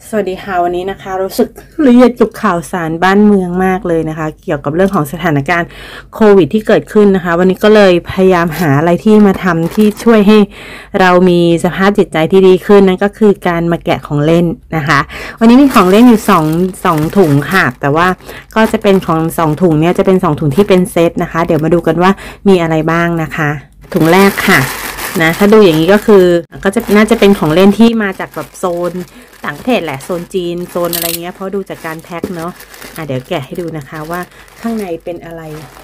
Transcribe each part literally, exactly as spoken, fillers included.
สวัสดีค่ะวันนี้นะคะรู้สึกละเอียดกับข่าวสารบ้านเมืองมากเลยนะคะเกี่ยวกับเรื่องของสถานการณ์โควิดที่เกิดขึ้นนะคะวันนี้ก็เลยพยายามหาอะไรที่มาทำที่ช่วยให้เรามีสภาพจิตใจที่ดีขึ้นนั่นก็คือการมาแกะของเล่นนะคะวันนี้มีของเล่นอยู่สอง สองถุงค่ะแต่ว่าก็จะเป็นของสองถุงเนี่ยจะเป็นสองถุงที่เป็นเซตนะคะเดี๋ยวมาดูกันว่ามีอะไรบ้างนะคะถุงแรกค่ะนะถ้าดูอย่างนี้ก็คือก็จะน่าจะเป็นของเล่นที่มาจากแบบโซนต่างประเทศแหละโซนจีนโซนอะไรเงี้ยเพราะดูจากการแพ็คเนาะอ่ะเดี๋ยวแกะให้ดูนะคะว่าข้างในเป็นอะไร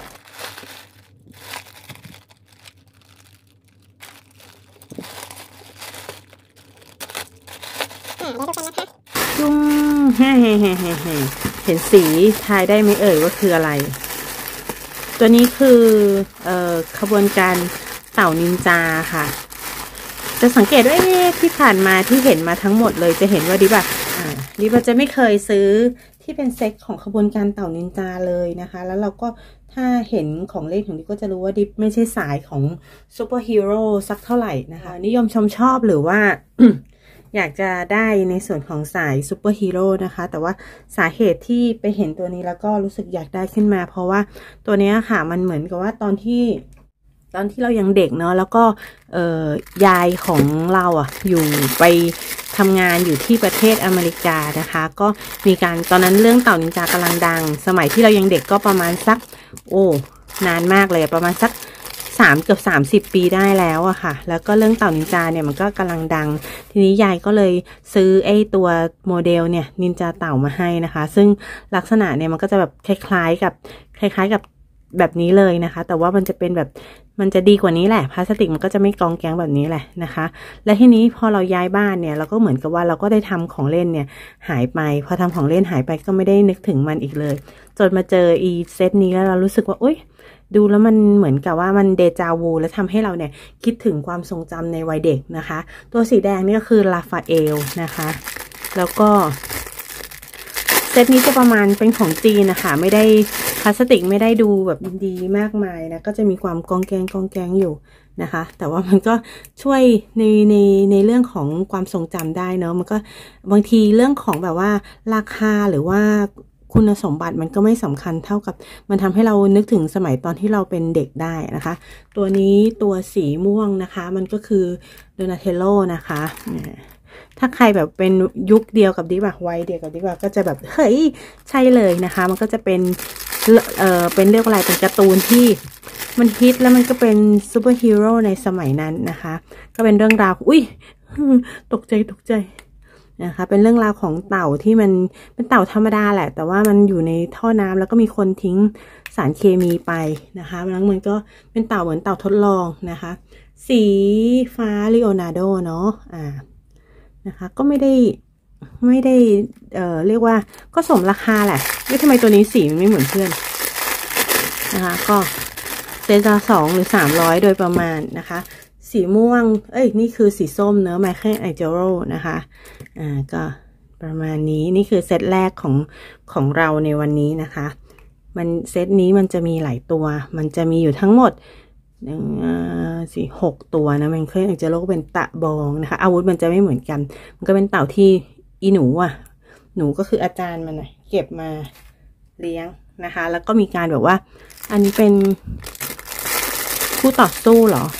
จุ้งแฮ่แฮ่แฮ่แฮ่เห็นสีทายได้ไหมเอ่ยว่าคืออะไรตัวนี้คือเอ่อขบวนการเต่านินจาค่ะจะสังเกตว่าที่ผ่านมาที่เห็นมาทั้งหมดเลยจะเห็นว่าดิบะอ่าดิบะจะไม่เคยซื้อที่เป็นเซ็ตของขบวนการเต่านินจาเลยนะคะแล้วเราก็ถ้าเห็นของเล่นของดิบก็จะรู้ว่าดิบไม่ใช่สายของซูเปอร์ฮีโร่สักเท่าไหร่นะคะนิยมชมชอบหรือว่า อยากจะได้ในส่วนของสายซูเปอร์ฮีโร่นะคะแต่ว่าสาเหตุที่ไปเห็นตัวนี้แล้วก็รู้สึกอยากได้ขึ้นมาเพราะว่าตัวนี้ค่ะมันเหมือนกับว่าตอนที่ตอนที่เรายังเด็กเนาะแล้วก็เอ่อยายของเราอ่ะอยู่ไปทำงานอยู่ที่ประเทศอเมริกานะคะก็มีการตอนนั้นเรื่องเต่านินจากำลังดังสมัยที่เรายังเด็กก็ประมาณสักโอ้นานมากเลยประมาณสักสามเกือบสามสิบปีได้แล้วอะค่ะแล้วก็เรื่องเต่านินจาเนี่ยมันก็กำลังดังทีนี้ยายก็เลยซื้อไอ้ตัวโมเดลเนี่ยนินจาเต่ามาให้นะคะซึ่งลักษณะเนี่ยมันก็จะแบบคล้ายๆกับคล้ายๆกับแบบนี้เลยนะคะแต่ว่ามันจะเป็นแบบมันจะดีกว่านี้แหละพลาสติกมันก็จะไม่กองแกงแบบนี้แหละนะคะและทีนี้พอเราย้ายบ้านเนี่ยเราก็เหมือนกับว่าเราก็ได้ทำของเล่นเนี่ยหายไปพอทำของเล่นหายไปก็ไม่ได้นึกถึงมันอีกเลยจนมาเจออีเซตนี้แล้วเรารู้สึกว่าอุ๊ยดูแล้วมันเหมือนกับว่ามันเดจาวูและทำให้เราเนี่ยคิดถึงความทรงจำในวัยเด็กนะคะตัวสีแดงนี่ก็คือลาฟาเอลนะคะแล้วก็เซตนี้จะประมาณเป็นของจีนนะคะไม่ได้พลาสติกไม่ได้ดูแบบดีมากมายนะก็จะมีความกองแกงกองแกงอยู่นะคะแต่ว่ามันก็ช่วยในในในเรื่องของความทรงจำได้เนาะมันก็บางทีเรื่องของแบบว่าราคาหรือว่าคุณสมบัติมันก็ไม่สำคัญเท่ากับมันทำให้เรานึกถึงสมัยตอนที่เราเป็นเด็กได้นะคะตัวนี้ตัวสีม่วงนะคะมันก็คือโดนาเทลโลนะคะถ้าใครแบบเป็นยุคเดียวกับดิบะวัยเดียวกับดิบะก็จะแบบเฮ้ยใช่เลยนะคะมันก็จะเป็นเอ่อเป็นเรียกว่าอะไรเป็นการ์ตูนที่มันฮิตแล้วมันก็เป็นซูเปอร์ฮีโร่ในสมัยนั้นนะคะก็เป็นเรื่องราวอุ้ยตกใจตกใจนะคะเป็นเรื่องราวของเต่าที่มันเป็นเต่าธรรมดาแหละแต่ว่ามันอยู่ในท่อน้ำแล้วก็มีคนทิ้งสารเคมีไปนะคะแล้วมันก็เป็นเต่าเหมือนเต่าทดลองนะคะสีฟ้าลีโอนาร์โดเนาะอ่านะคะก็ไม่ได้ไม่ได้เอ่อเรียกว่าก็สมราคาแหละไม่ทำไมตัวนี้สีมันไม่เหมือนเพื่อนนะคะก็เซตละสองหรือสามร้อยโดยประมาณนะคะสีม่วงเอ้ยนี่คือสีส้มเนอะไมเคิลไอเจโร่นะคะอ่าก็ประมาณนี้นี่คือเซตแรกของของเราในวันนี้นะคะมันเซตนี้มันจะมีหลายตัวมันจะมีอยู่ทั้งหมดหนึ่งสี่หกตัวนะมันเคยอาจจะโลกเป็นตะบองนะคะอาวุธมันจะไม่เหมือนกันมันก็เป็นเต่าที่อีหนูอ่ะหนูก็คืออาจารย์มันนะเก็บมาเลี้ยงนะคะแล้วก็มีการแบบว่าอันนี้เป็นผู้ต่อสู้เหรอ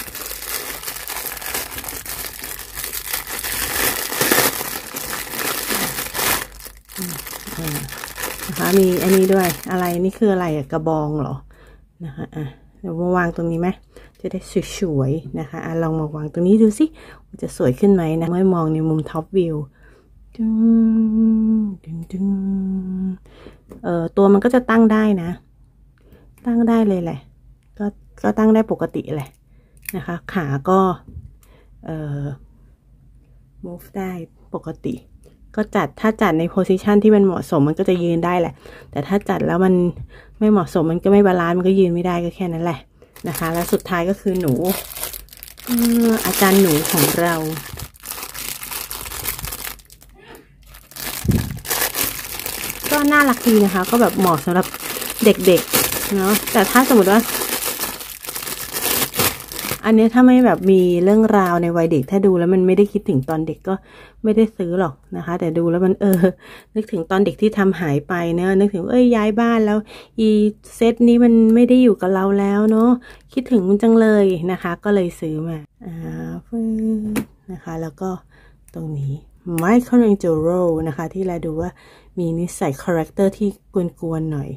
นะคะมีอันนี้ด้วยอะไรนี่คืออะไรอะกระบองเหรอนะคะอ่ะเดี๋ยวมาวางตรงนี้ไหมจะได้สวยๆนะคะอ่ะลองมาวางตรงนี้ดูสิมันจะสวยขึ้นไหมนะเมื่อมองในมุมท็อปวิวดึงดึงดึงเอ่อตัวมันก็จะตั้งได้นะตั้งได้เลยแหละก็ก็ตั้งได้ปกติแหละนะคะขาก็เอ่อ move ได้ปกติก็จัดถ้าจัดในโพสิชันที่มันเหมาะสมมันก็จะยืนได้แหละแต่ถ้าจัดแล้วมันไม่เหมาะสมมันก็ไม่บาลานซ์มันก็ยืนไม่ได้ก็แค่นั้นแหละนะคะแล้วสุดท้ายก็คือหนูอาจารย์หนูของเราก็น่ารักดีนะคะก็แบบเหมาะสำหรับเด็กๆเนาะแต่ถ้าสมมติว่าอันนี้ถ้าไม่แบบมีเรื่องราวในวัยเด็กถ้าดูแล้วมันไม่ได้คิดถึงตอนเด็กก็ไม่ได้ซื้อหรอกนะคะแต่ดูแล้วมันเออนึกถึงตอนเด็กที่ทำหายไปเนอะนึกถึงเอ้ยย้ายบ้านแล้วอีเซตนี้มันไม่ได้อยู่กับเราแล้วเนาะคิดถึงมันจังเลยนะคะก็เลยซื้อมาอ่านะคะแล้วก็ตรงนี้ไมเคิลแองเจโรนะคะที่เราดูว่ามีนิสัยคาแรคเตอร์ที่กวนๆหน่อย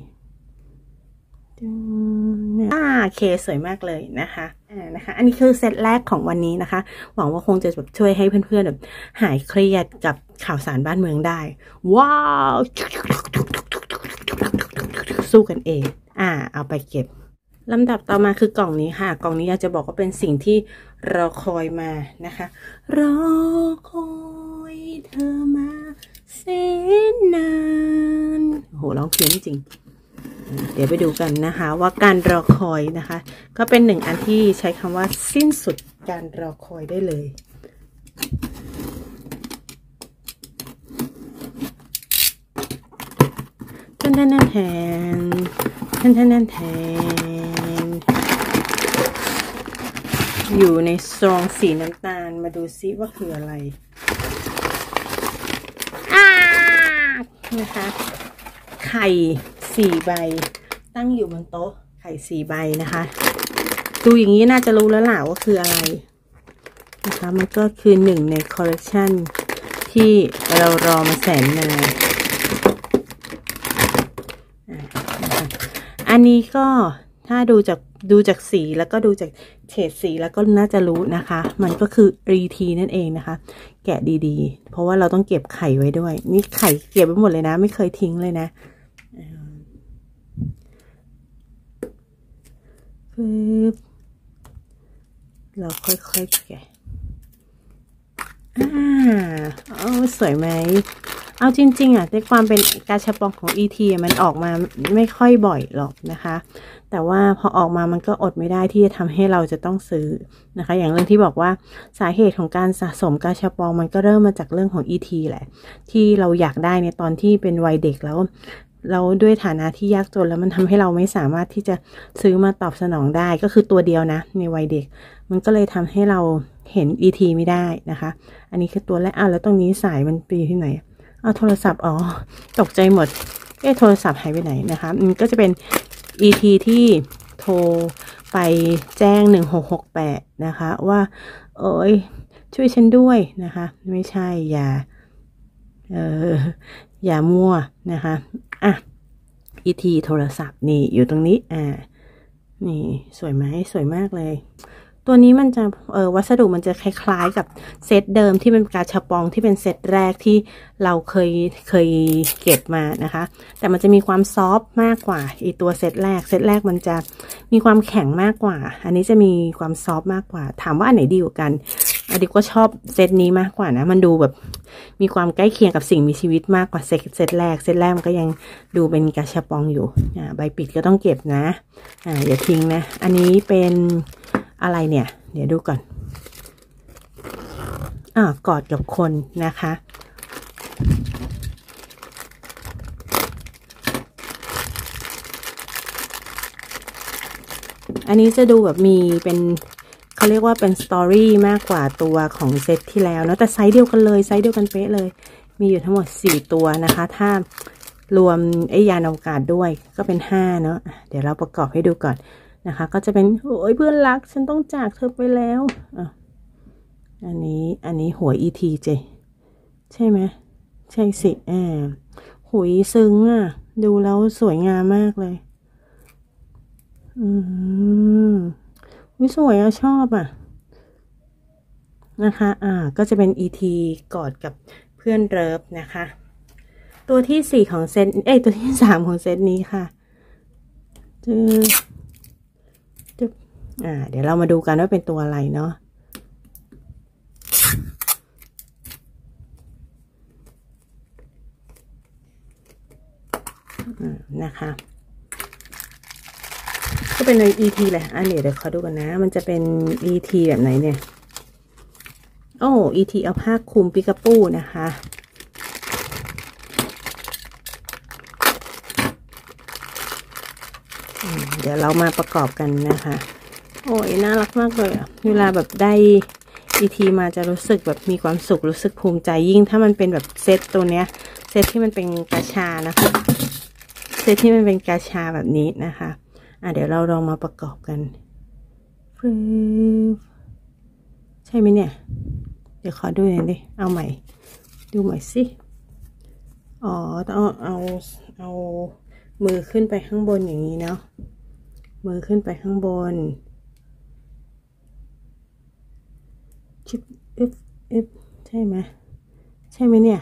อ่าเคสวยมากเลยนะคะอ่านะคะอันนี้คือเซตแรกของวันนี้นะคะหวังว่าคงจะแบบช่วยให้เพื่อนๆแบบหายเครียดกับข่าวสารบ้านเมืองได้ว้าวสู้กันเองอ่าเอาไปเก็บลำดับต่อมาคือกล่องนี้ค่ะกล่องนี้อยากจะบอกว่าเป็นสิ่งที่รอคอยมานะคะรอคอยเธอมาแสนนานโหร้องเพี้ยนจริงเดี๋ยวไปดูกันนะคะว่าการรอคอยนะคะก็เป็นหนึ่งอันที่ใช้คำว่าสิ้นสุดการรอคอยได้เลยแทนแทนแทนแทนแทนแทนอยู่ในซองสีน้ำตาลมาดูซิว่าคืออะไรนะคะไข่สี่ใบตั้งอยู่บนโต๊ะไข่สี่ใบนะคะดูอย่างนี้น่าจะรู้แล้วล่ะว่าคืออะไรนะคะมันก็คือหนึ่งในคอลเลคชันที่เรารอมาแสนนานอันนี้ก็ถ้าดูจากดูจากสีแล้วก็ดูจากเฉดสีแล้วก็น่าจะรู้นะคะมันก็คือรีทีนั่นเองนะคะแกะดีๆเพราะว่าเราต้องเก็บไข่ไว้ด้วยนี่ไข่เก็บไว้หมดเลยนะไม่เคยทิ้งเลยนะปึ๊บเราค่อยๆแกะอ่าโอ้สวยไหมเอาจริงๆอ่ะในความเป็นกาชาปองของ อี ที มันออกมาไม่ค่อยบ่อยหรอกนะคะแต่ว่าพอออกมามันก็อดไม่ได้ที่จะทำให้เราจะต้องซื้อนะคะอย่างเรื่องที่บอกว่าสาเหตุของการสะสมกาชาปองมันก็เริ่มมาจากเรื่องของ อี ที แหละที่เราอยากได้ในตอนที่เป็นวัยเด็กแล้วเราด้วยฐานะที่ยากจนแล้วมันทำให้เราไม่สามารถที่จะซื้อมาตอบสนองได้ก็คือตัวเดียวนะในวัยเด็กมันก็เลยทำให้เราเห็น อี ที ไม่ได้นะคะอันนี้คือตัวแรกอ่ะแล้วตรงนี้สายมันไปที่ไหนเอาโทรศัพท์อ๋อตกใจหมดเอ๊ะโทรศัพท์หายไปไหนนะคะมันก็จะเป็น อี ที ที่โทรไปแจ้งหนึ่งหกหกแปดนะคะว่าเอ้ยช่วยฉันด้วยนะคะไม่ใช่อย่าเอออย่ามั่วนะคะอ่ะ อี ที โทรศัพท์นี่อยู่ตรงนี้อ่านี่สวยไหมสวยมากเลยตัวนี้มันจะเออวัสดุมันจะคล้ายๆกับเซตเดิมที่เป็นกาชาปองที่เป็นเซตแรกที่เราเคยเคยเก็บมานะคะแต่มันจะมีความซอฟต์มากกว่าอีตัวเซตแรกเซตแรกมันจะมีความแข็งมากกว่าอันนี้จะมีความซอฟต์มากกว่าถามว่าอันไหนดีกว่ากันอันนี้ก็ชอบเซตนี้มากกว่านะมันดูแบบมีความใกล้เคียงกับสิ่งมีชีวิตมากกว่าเซตเซตแรกเซตแรกมันก็ยังดูเป็นกาชาปองอยู่อ่าใบปิดก็ต้องเก็บนะอ่าอย่าทิ้งนะอันนี้เป็นอะไรเนี่ยเดี๋ยวดูก่อนอ่ากอดกับคนนะคะอันนี้จะดูแบบมีเป็นเขาเรียกว่าเป็นสตอรี่มากกว่าตัวของเซตที่แล้วนะแต่ไซส์เดียวกันเลยไซส์เดียวกันเป๊ะเลยมีอยู่ทั้งหมดสี่ตัวนะคะถ้ารวมไอ้ยานอวกาศด้วยก็เป็นห้าเนาะเดี๋ยวเราประกอบให้ดูก่อนนะคะก็จะเป็นโอ้ยเพื่อนรักฉันต้องจากเธอไปแล้วอ่ะอันนี้อันนี้หัว อี ที เจใช่ไหมใช่สิแอบหุยซึ้งอ่ะดูแล้วสวยงามมากเลยอืมวิสวยอ่ะชอบอ่ะนะคะอ่าก็จะเป็น อี ที กอดกับเพื่อนเลิฟนะคะตัวที่สี่ของเซตเอ้ยตัวที่สามของเซตนี้ค่ะจืออ่าเดี๋ยวเรามาดูกันว่าเป็นตัวอะไรเนาะนะคะก็เป็นใน อี ที แหละอันนี้เดี๋ยวขอดูกันนะมันจะเป็น อี ที แบบไหนเนี่ยโอ้ อี ที เอาผ้าคลุมปิกาปูนะคะเดี๋ยวเรามาประกอบกันนะคะโอ้ยน่ารักมากเลยอ่ะเวลาแบบได้อีทีมาจะรู้สึกแบบมีความสุขรู้สึกภูมิใจยิ่งถ้ามันเป็นแบบเซตตัวเนี้ยเซตที่มันเป็นกาชานะคะเซตที่มันเป็นกาชาแบบนี้นะคะอ่ะเดี๋ยวเราลองมาประกอบกันใช่ไหมเนี่ยเดี๋ยวขอดูหน่อยดิเอาใหม่ดูใหม่สิอ๋อต้องเอาเอามือขึ้นไปข้างบนอย่างนี้เนาะมือขึ้นไปข้างบนชิบอึบอึบใช่ไหมใช่ไหมเนี่ย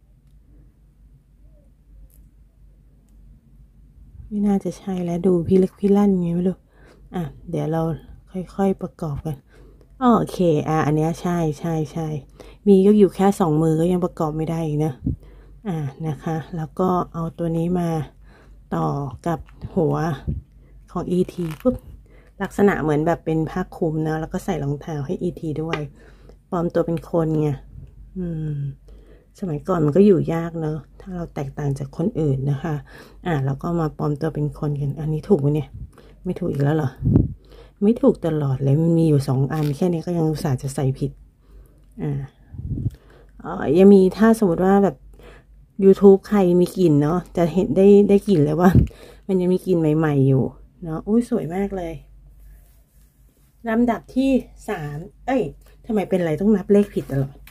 ไม่น่าจะใช่แล้วดูพี่เล็กพี่ลั่นไงไม่รู้อ่ะเดี๋ยวเราค่อยๆประกอบกันโอเคอ่ะอันเนี้ยใช่ใช่ใช่มีก็อยู่แค่สองมือก็ยังประกอบไม่ได้อีกนะอ่ะนะคะแล้วก็เอาตัวนี้มาต่อกับหัวของ อี ที ปุ๊บลักษณะเหมือนแบบเป็นผ้าคลุมนะแล้วก็ใส่รองเท้าให้ อี ที ด้วยปลอมตัวเป็นคนไงอืมสมัยก่อนมันก็อยู่ยากเนอะถ้าเราแตกต่างจากคนอื่นนะคะอ่ะแล้วก็มาปลอมตัวเป็นคนกันอันนี้ถูกไหมเนี่ยไม่ถูกอีกแล้วเหรอไม่ถูกตลอดเลยมันมีอยู่สองอันแค่นี้ก็ยังอุตส่าห์จะใส่ผิดอ่าอ๋อยังมีถ้าสมมติว่าแบบ YouTube ใครมีกลิ่นเนาะจะเห็นได้ได้กลิ่นเลยว่ามันยังมีกลิ่นใหม่ๆอยู่เนาะอุ้ยสวยมากเลยลำดับที่สามเอ้ยทำไมเป็นอะไรต้องนับเลขผิดตลอด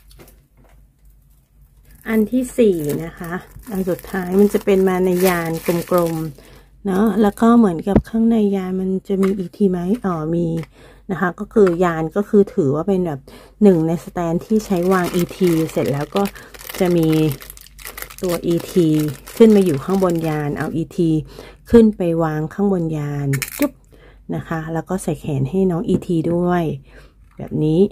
อันที่สี่นะคะอันสุดท้ายมันจะเป็นมาในยานกลมๆเนาะแล้วก็เหมือนกับข้างในยานมันจะมีอีกทีไหมอ๋อมีนะคะก็คือยานก็คือถือว่าเป็นแบบหนึ่งในสแตนที่ใช้วาง อี ที เสร็จแล้วก็จะมีตัว อี ที ขึ้นมาอยู่ข้างบนยานเอา อี ที ขึ้นไปวางข้างบนยานจุ๊บนะคะแล้วก็ใส่แขนให้น้อง อี ที ด้วยแบบนี้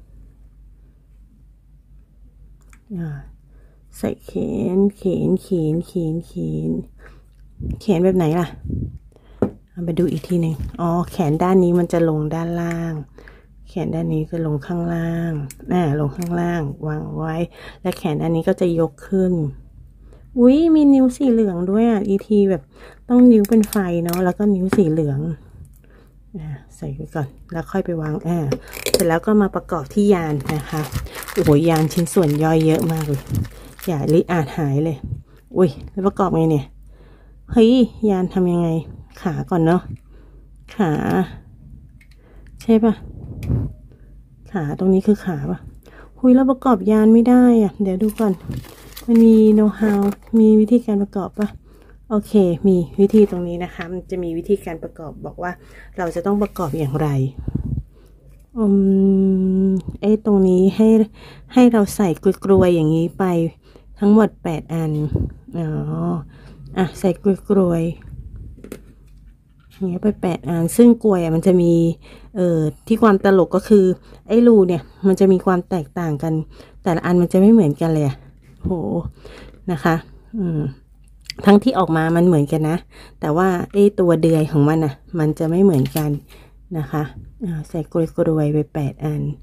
ใส่แขนแขนแขนแขนแขนแขนแบบไหนล่ะเอาไปดูอีกทีหนึ่งอ๋อแขนด้านนี้มันจะลงด้านล่างแขนด้านนี้จะลงข้างล่างอ่าลงข้างล่างวางไว้และแขนด้านนี้ก็จะยกขึ้นอุ้ยมีนิ้วสีเหลืองด้วยอ่ะ อี ที แบบต้องนิ้วเป็นไฟเนาะแล้วก็นิ้วสีเหลืองอ่าใส่ไปก่อนแล้วค่อยไปวางอ่าเสร็จแล้วก็มาประกอบที่ยานนะคะโอ้โหยานชิ้นส่วนย่อยเยอะมากเลยอย่าลิอาจหายเลยอุ้ยแล้วประกอบไงเนี่ยเฮ้ยยานทำยังไงขาก่อนเนาะขาใช่ปะขาตรงนี้คือขาปะหุยเราประกอบยานไม่ได้อ่ะเดี๋ยวดูก่อนมันมีโน้ตฮาวมีวิธีการประกอบปะโอเคมีวิธีตรงนี้นะคะมันจะมีวิธีการประกอบบอกว่าเราจะต้องประกอบอย่างไรอืมไอ้ตรงนี้ให้ให้เราใส่กลวยๆอย่างนี้ไปทั้งหมดแปดอันอ๋ออ่ะใส่กลวยๆอย่างเงี้ยไปแปดอันซึ่งกลวยอ่ะมันจะมีเอ่อที่ความตลกก็คือไอ้รูเนี่ยมันจะมีความแตกต่างกันแต่ละอันมันจะไม่เหมือนกันเลยโหนะคะอืมทั้งที่ออกมามันเหมือนกันนะแต่ว่าไอ้ตัวเดือยของมันอ่ะมันจะไม่เหมือนกันนะคะใส่กลวยๆไปแปดอัน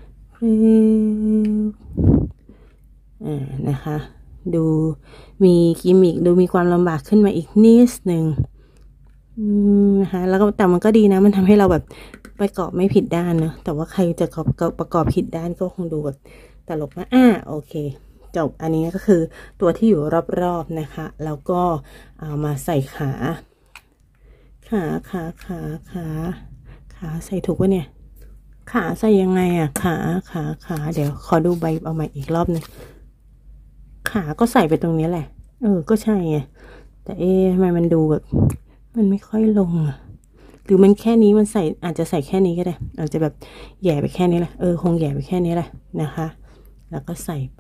อ่านะคะดูมีกิมมิคดูมีความลำบากขึ้นมาอีกนิดหนึ่งนะคะแล้วก็แต่มันก็ดีนะมันทำให้เราแบบประกอบไม่ผิดด้านเนอะแต่ว่าใครจะประกอบผิดด้านก็คงดูแบบตลกนะอ่าโอเคจบอันนี้ก็คือตัวที่อยู่รอบๆนะคะแล้วก็เอามาใส่ขาขาขาขาขาขาใส่ถูกปะเนี่ยขาใส่ยังไงอ่ะขาขาขาเดี๋ยวขอดูใบเอาใหม่อีกรอบนึงขาก็ใส่ไปตรงนี้แหละเออก็ใช่ไงแต่เอ๊ะทำไมมันดูแบบมันไม่ค่อยลงอ่ะหรือมันแค่นี้มันใส่อาจจะใส่แค่นี้ก็ได้อาจจะแบบแย่ไปแค่นี้แหละเออคงแย่ไปแค่นี้แหละนะคะแล้วก็ใส่ไป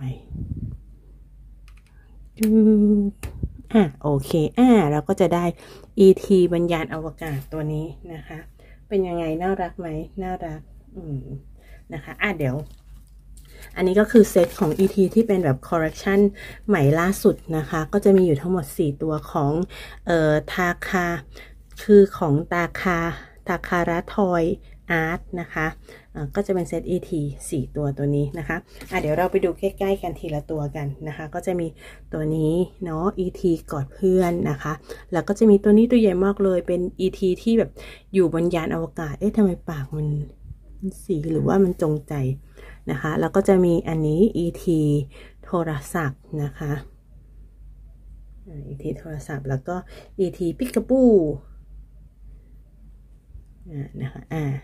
อ่ะโอเคอ่ะเราก็จะได้ อี ที บรรยานอวกาศตัวนี้นะคะเป็นยังไงน่ารักไหมน่ารักอืมนะคะอ่ะเดี๋ยวอันนี้ก็คือเซตของ อี ที ที่เป็นแบบ correction ใหม่ล่าสุดนะคะก็จะมีอยู่ทั้งหมดสี่ตัวของเอ่อทาคาคือของตาคาตาคาระทอยอาร์ตนะคะอ่าก็จะเป็นเซต อี ที สี่ตัวตัวนี้นะคะอ่ะเดี๋ยวเราไปดูใกล้ๆกันทีละตัวกันนะคะก็จะมีตัวนี้เนาะ อี ที กอดเพื่อนนะคะแล้วก็จะมีตัวนี้ตัวใหญ่มากเลยเป็น อี ที ที่แบบอยู่บนยานอวกาศเอ๊ะทำไมปากมันสีหรือว่ามันจงใจนะคะแล้วก็จะมีอันนี้ อี ที โทรศัพท์นะคะ อี ที โทรศัพท์แล้วก็ อี ที ปิกาบูอ่านะคะอ่า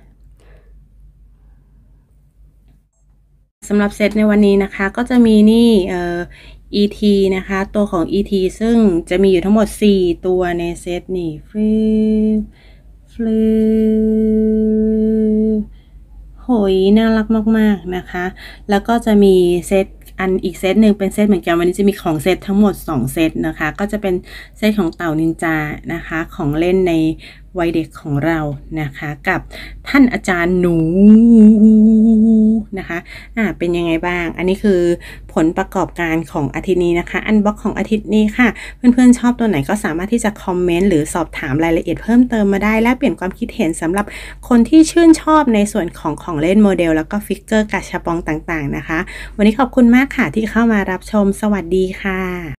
สำหรับเซตในวันนี้นะคะก็จะมีนี่เอ่อ อี ที นะคะตัวของ อี ที ซึ่งจะมีอยู่ทั้งหมดสี่ตัวในเซตนี่ฟลิปฟลิปโหยน่ารักมากๆนะคะแล้วก็จะมีเซตอันอีกเซตหนึ่งเป็นเซตเหมือนกันวันนี้จะมีของเซตทั้งหมดสองเซตนะคะก็จะเป็นเซตของเต่านินจานะคะของเล่นในวัยเด็กของเรานะคะกับท่านอาจารย์หนูนะคะอ่าเป็นยังไงบ้างอันนี้คือผลประกอบการของอาทิตย์นี้นะคะอันบ็อกของอาทิตย์นี้ค่ะเพื่อนๆชอบตัวไหนก็สามารถที่จะคอมเมนต์หรือสอบถามรายละเอียดเพิ่มเติมมาได้และเปลี่ยนความคิดเห็นสำหรับคนที่ชื่นชอบในส่วนของของเล่นโมเดลแล้วก็ฟิกเกอร์กาชาปองต่างๆนะคะวันนี้ขอบคุณมากค่ะที่เข้ามารับชมสวัสดีค่ะ